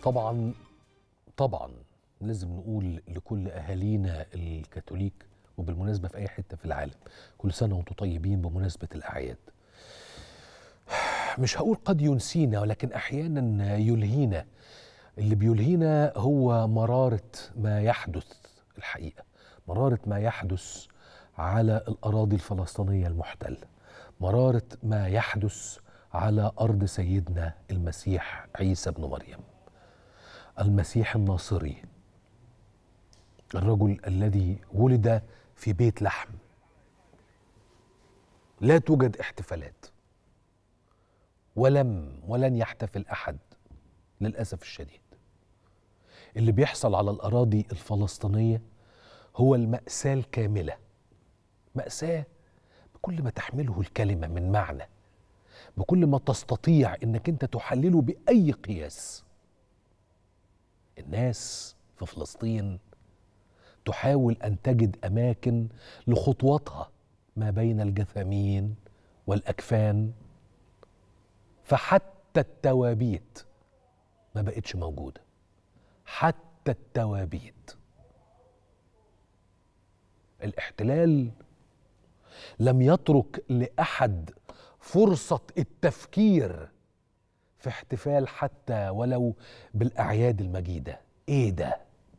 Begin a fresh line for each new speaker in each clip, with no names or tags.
طبعا طبعا لازم نقول لكل اهالينا الكاثوليك، وبالمناسبه في اي حته في العالم، كل سنه وانتم طيبين بمناسبه الاعياد. مش هقول قد ينسينا، ولكن احيانا يلهينا. اللي بيلهينا هو مراره ما يحدث، الحقيقه مراره ما يحدث على الاراضي الفلسطينيه المحتله، مراره ما يحدث على ارض سيدنا المسيح عيسى بن مريم، المسيح الناصري، الرجل الذي ولد في بيت لحم. لا توجد احتفالات، ولن يحتفل أحد للأسف الشديد. اللي بيحصل على الأراضي الفلسطينية هو المأساة الكاملة، مأساة بكل ما تحمله الكلمة من معنى، بكل ما تستطيع أنك أنت تحلله بأي قياس. الناس في فلسطين تحاول أن تجد أماكن لخطوتها ما بين الجثامين والأكفان، فحتى التوابيت ما بقتش موجودة، حتى التوابيت. الاحتلال لم يترك لأحد فرصة التفكير في احتفال حتى ولو بالأعياد المجيدة. ايه ده؟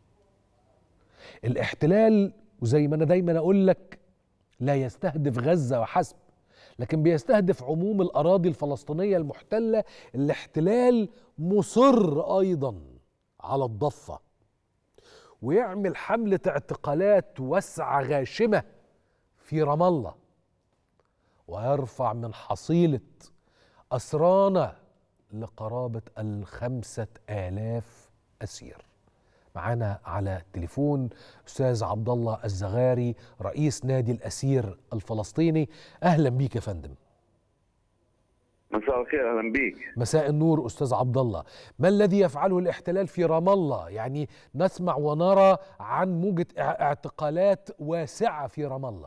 الاحتلال، وزي ما انا دايما اقول لك، لا يستهدف غزة وحسب، لكن بيستهدف عموم الأراضي الفلسطينية المحتلة. الاحتلال مصر أيضا على الضفة، ويعمل حملة اعتقالات واسعة غاشمة في رام الله، ويرفع من حصيلة أسرانا لقرابة 5000 أسير. معانا على التليفون أستاذ عبد الله الزغاري، رئيس نادي الأسير الفلسطيني. أهلا بيك يا فندم.
مساء الخير، اهلا بيك.
مساء النور أستاذ عبد الله. ما الذي يفعله الاحتلال في رام الله؟ يعني نسمع ونرى عن موجة اعتقالات واسعة في رام الله.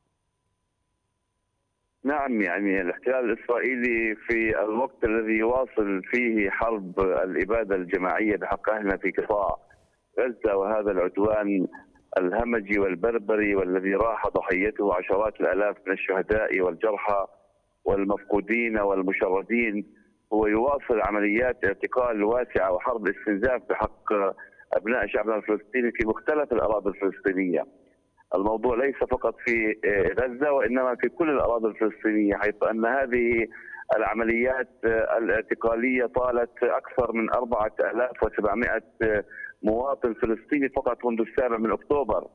نعم، يعني الاحتلال الإسرائيلي في الوقت الذي يواصل فيه حرب الإبادة الجماعية بحق أهلنا في قطاع غزة، وهذا العدوان الهمجي والبربري والذي راح ضحيته عشرات الآلاف من الشهداء والجرحى والمفقودين والمشردين، هو يواصل عمليات اعتقال واسعة وحرب استنزاف بحق أبناء شعبنا الفلسطيني في مختلف الأراضي الفلسطينية. الموضوع ليس فقط في غزة وإنما في كل الأراضي الفلسطينية، حيث أن هذه العمليات الاعتقالية طالت أكثر من 4700 مواطن فلسطيني فقط منذ 7 أكتوبر.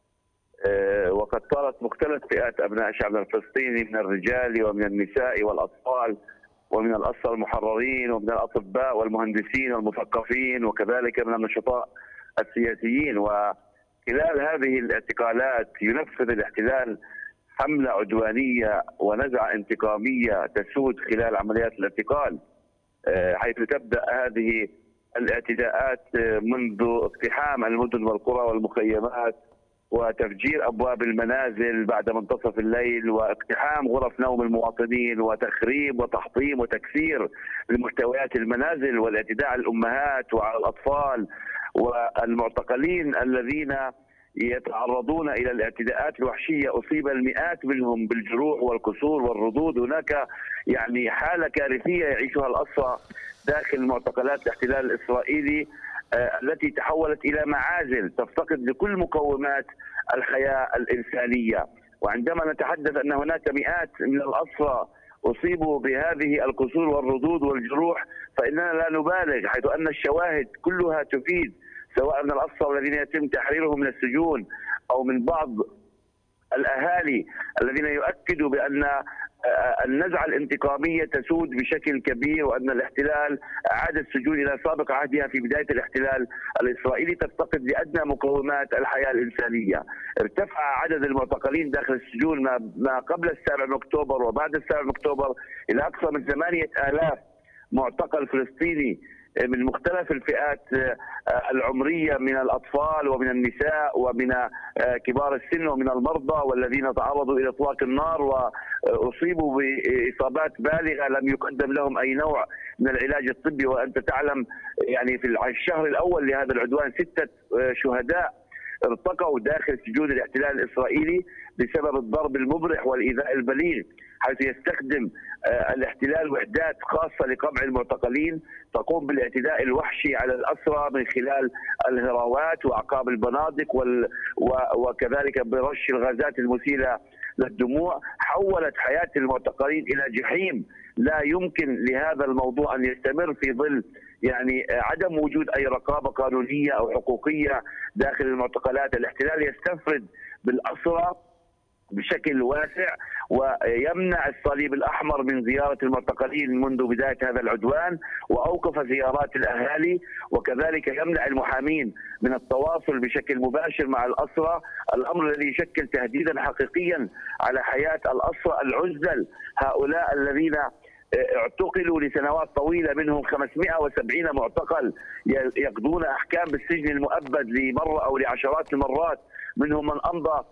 وقد طالت مختلف فئات أبناء شعبنا الفلسطيني من الرجال ومن النساء والأطفال ومن الأسرى المحررين ومن الأطباء والمهندسين والمثقفين وكذلك من النشطاء السياسيين. خلال هذه الاعتقالات ينفذ الاحتلال حملة عدوانية ونزعة انتقامية تسود خلال عمليات الاعتقال، حيث تبدأ هذه الاعتداءات منذ اقتحام المدن والقرى والمخيمات وتفجير أبواب المنازل بعد منتصف الليل واقتحام غرف نوم المواطنين وتخريب وتحطيم وتكسير لمحتويات المنازل والاعتداء على الأمهات وعلى الأطفال والمعتقلين الذين يتعرضون إلى الاعتداءات الوحشية. أصيب المئات منهم بالجروح والكسور والردود. هناك يعني حالة كارثية يعيشها الأسرى داخل معتقلات الاحتلال الإسرائيلي التي تحولت إلى معازل تفتقد لكل مقومات الحياة الإنسانية. وعندما نتحدث أن هناك مئات من الأسرى أصيبوا بهذه الكسور والردود والجروح، فإننا لا نبالغ، حيث أن الشواهد كلها تفيد، سواء من الأسرى الذين يتم تحريرهم من السجون أو من بعض الأهالي الذين يؤكدوا بأن النزعة الانتقامية تسود بشكل كبير، وأن الاحتلال أعاد السجون إلى سابق عهدها في بداية الاحتلال الإسرائيلي تفتقد لأدنى مقومات الحياة الإنسانية. ارتفع عدد المعتقلين داخل السجون ما قبل 7 أكتوبر وبعد 7 أكتوبر إلى أكثر من 8000 معتقل فلسطيني من مختلف الفئات العمرية، من الأطفال ومن النساء ومن كبار السن ومن المرضى والذين تعرضوا إلى إطلاق النار وأصيبوا بإصابات بالغة لم يقدم لهم أي نوع من العلاج الطبي. وأنت تعلم يعني في الشهر الأول لهذا العدوان 6 شهداء ارتقوا داخل سجون الاحتلال الإسرائيلي بسبب الضرب المبرح والإيذاء البليغ، حيث يستخدم الاحتلال وحدات خاصة لقمع المعتقلين تقوم بالاعتداء الوحشي على الأسرى من خلال الهراوات وأعقاب البنادق وكذلك برش الغازات المسيلة للدموع. حولت حياة المعتقلين إلى جحيم لا يمكن لهذا الموضوع أن يستمر في ظل يعني عدم وجود أي رقابة قانونية أو حقوقية داخل المعتقلات. الاحتلال يستفرد بالأسرى بشكل واسع ويمنع الصليب الأحمر من زيارة المعتقلين منذ بداية هذا العدوان، وأوقف زيارات الأهالي، وكذلك يمنع المحامين من التواصل بشكل مباشر مع الأسرى، الأمر الذي يشكل تهديدا حقيقيا على حياة الأسرى العزل، هؤلاء الذين اعتقلوا لسنوات طويلة، منهم 570 معتقل يقضون أحكام بالسجن المؤبد لمرة أو لعشرات المرات، منهم من أمضى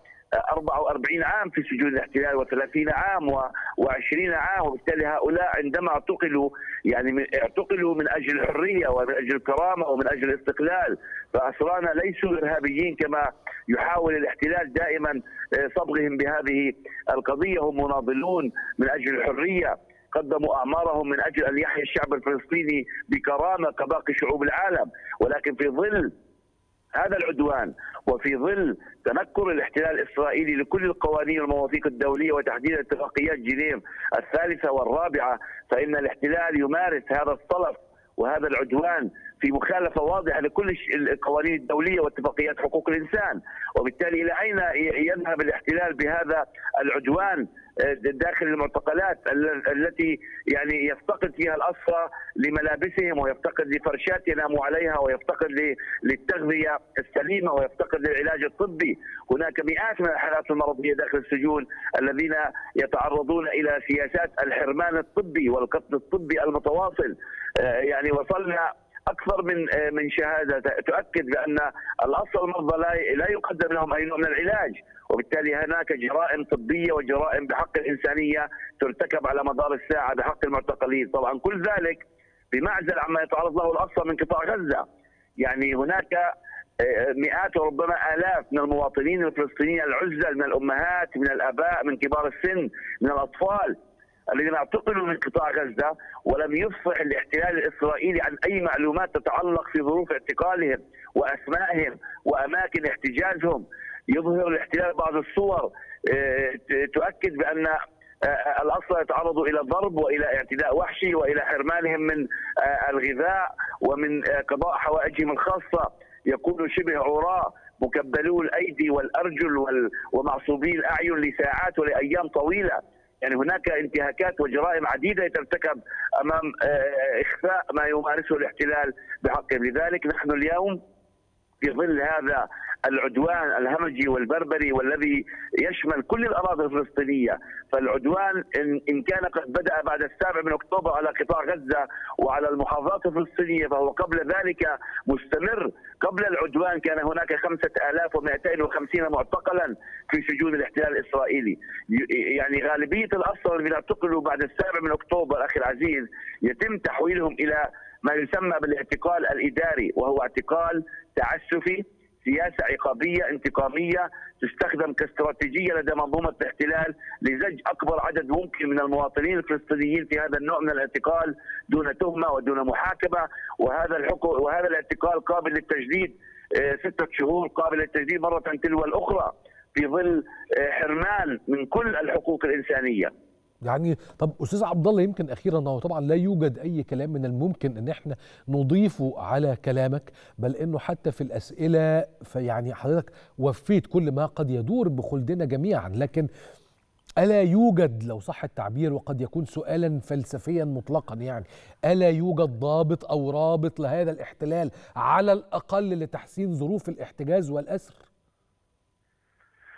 44 عام في سجون الاحتلال و30 عام و20 عام. وبالتالي هؤلاء عندما اعتقلوا يعني اعتقلوا من أجل الحرية ومن أجل الكرامة ومن أجل الاستقلال، فأسرانا ليسوا إرهابيين كما يحاول الاحتلال دائما صبغهم بهذه القضية، هم مناضلون من أجل الحرية، قدموا أعمارهم من أجل أن يحيا الشعب الفلسطيني بكرامة كباقي شعوب العالم. ولكن في ظل هذا العدوان وفي ظل تنكر الاحتلال الإسرائيلي لكل القوانين والمواثيق الدولية وتحديدا اتفاقيات جنيف الثالثة والرابعة، فإن الاحتلال يمارس هذا الصلف وهذا العدوان في مخالفة واضحة لكل القوانين الدولية واتفاقيات حقوق الإنسان. وبالتالي إلى أين يذهب الاحتلال بهذا العدوان داخل المعتقلات التي يعني يفتقد فيها الأسرى لملابسهم ويفتقد لفرشات يناموا عليها ويفتقد للتغذية السليمة ويفتقد للعلاج الطبي. هناك مئات من الحالات المرضية داخل السجون الذين يتعرضون إلى سياسات الحرمان الطبي والقتل الطبي المتواصل. يعني وصلنا أكثر من شهادة تؤكد بأن الأسرى المرضى لا يقدم لهم أي نوع من العلاج، وبالتالي هناك جرائم طبية وجرائم بحق الإنسانية ترتكب على مدار الساعة بحق المعتقلين. طبعا كل ذلك بمعزل عما يتعرض له الأسرى من قطاع غزة. يعني هناك مئات وربما آلاف من المواطنين الفلسطينيين العزل، من الأمهات، من الآباء، من كبار السن، من الأطفال الذين اعتقلوا من قطاع غزة ولم يفصح الاحتلال الإسرائيلي عن أي معلومات تتعلق في ظروف اعتقالهم وأسمائهم وأماكن احتجازهم. يظهر الاحتلال بعض الصور تؤكد بأن الأسرى يتعرضوا إلى ضرب وإلى اعتداء وحشي وإلى حرمانهم من الغذاء ومن قضاء حوائجهم الخاصة، يكونوا شبه عراة مكبلو الأيدي والأرجل ومعصوبي الأعين لساعات ولأيام طويلة. يعني هناك انتهاكات وجرائم عديدة ترتكب أمام إخفاء ما يمارسه الاحتلال بحقهم. لذلك نحن اليوم في ظل هذا العدوان الهمجي والبربري والذي يشمل كل الأراضي الفلسطينية، فالعدوان إن كان قد بدأ بعد 7 أكتوبر على قطاع غزة وعلى المحافظات الفلسطينية فهو قبل ذلك مستمر. قبل العدوان كان هناك 5250 معتقلا في سجون الاحتلال الإسرائيلي. يعني غالبية الأسرى الذين اعتقلوا بعد 7 أكتوبر أخي العزيز يتم تحويلهم إلى ما يسمى بالاعتقال الإداري، وهو اعتقال تعسفي، سياسة عقابية انتقامية تستخدم كاستراتيجية لدى منظومة الاحتلال لزج أكبر عدد ممكن من المواطنين الفلسطينيين في هذا النوع من الاعتقال دون تهمة ودون محاكمة. وهذا الاعتقال قابل للتجديد 6 شهور، قابل للتجديد مرة تلو الأخرى في ظل حرمان من كل الحقوق الإنسانية.
يعني طب أستاذ عبد الله، يمكن أخيرا هو طبعا لا يوجد أي كلام من الممكن أن احنا نضيفه على كلامك، بل أنه حتى في الأسئلة فيعني حضرتك وفيت كل ما قد يدور بخلدنا جميعا، لكن ألا يوجد، لو صح التعبير وقد يكون سؤالا فلسفيا مطلقا، يعني ألا يوجد ضابط أو رابط لهذا الاحتلال على الأقل لتحسين ظروف الاحتجاز والأسر؟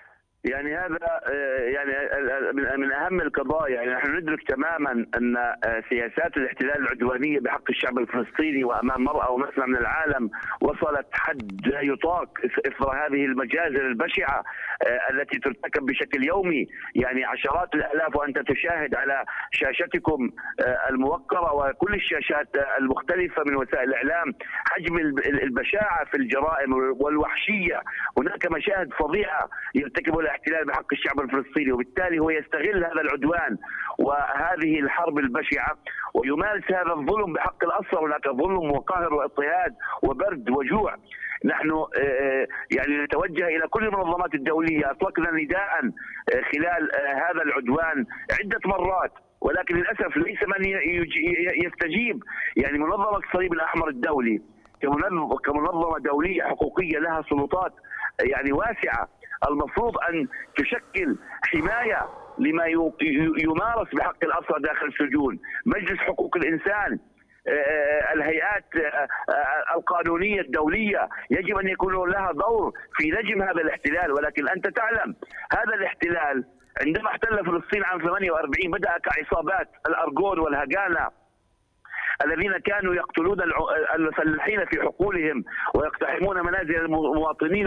يعني هذا يعني من اهم القضايا. يعني نحن ندرك تماما ان سياسات الاحتلال العدوانيه بحق الشعب الفلسطيني وامام مرأى ومسمع من العالم وصلت حد لا يطاق اثر هذه المجازر البشعه التي ترتكب بشكل يومي. يعني عشرات الالاف وانت تشاهد على شاشتكم الموقره وكل الشاشات المختلفه من وسائل الاعلام حجم البشاعه في الجرائم والوحشيه. هناك مشاهد فظيعه يرتكبها الاحتلال بحق الشعب الفلسطيني، وبالتالي هو يستغل هذا العدوان وهذه الحرب البشعه ويمارس هذا الظلم بحق الاسرى. هناك ظلم وقهر واضطهاد وبرد وجوع. نحن يعني نتوجه الى كل المنظمات الدوليه، اطلقنا نداء خلال هذا العدوان عده مرات، ولكن للاسف ليس من يستجيب. يعني منظمه الصليب الاحمر الدولي كمنظمه دوليه حقوقيه لها سلطات يعني واسعه، المفروض ان تشكل حمايه لما يمارس بحق الاسرى داخل السجون. مجلس حقوق الانسان، الهيئات القانونيه الدوليه يجب ان يكون لها دور في نجم هذا الاحتلال. ولكن انت تعلم هذا الاحتلال عندما احتل فلسطين عام 48 بدأ كعصابات الارجون والهجانه الذين كانوا يقتلون الفلاحين في حقولهم ويقتحمون منازل المواطنين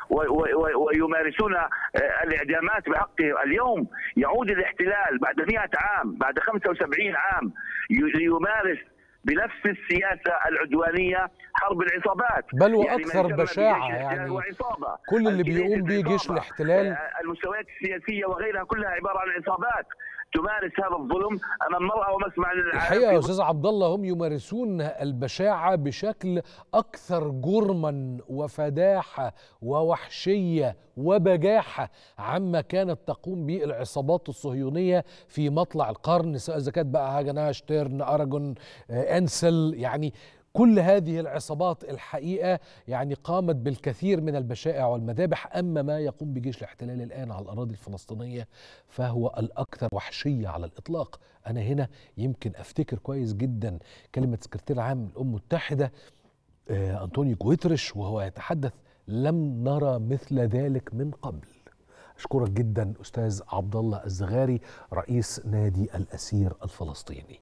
ويمارسون الاعدامات بحقهم. اليوم يعود الاحتلال بعد 100 عام، بعد 75 عام، ليمارس بنفس السياسة العدوانية حرب العصابات،
بل وأكثر بشاعة. يعني كل اللي بيقوم به جيش الاحتلال،
المستويات السياسية وغيرها كلها عبارة عن عصابات تمارس هذا الظلم امام مرأى ومسمع للعالم.
الحقيقه يا استاذ عبد الله هم يمارسون البشاعه بشكل اكثر جرما وفداحه ووحشيه وبجاحه عما كانت تقوم به العصابات الصهيونيه في مطلع القرن، سواء اذا كانت بقى هاجنا، شتيرن، اراجون، انسل. يعني كل هذه العصابات الحقيقة يعني قامت بالكثير من البشائع والمذابح. أما ما يقوم بجيش الاحتلال الآن على الأراضي الفلسطينية فهو الأكثر وحشية على الإطلاق. أنا هنا يمكن أفتكر كويس جدا كلمة سكرتير عام الأمم المتحدة أنطونيو جوتريش وهو يتحدث: لم نرى مثل ذلك من قبل. أشكرك جدا أستاذ عبد الله الزغاري، رئيس نادي الأسير الفلسطيني.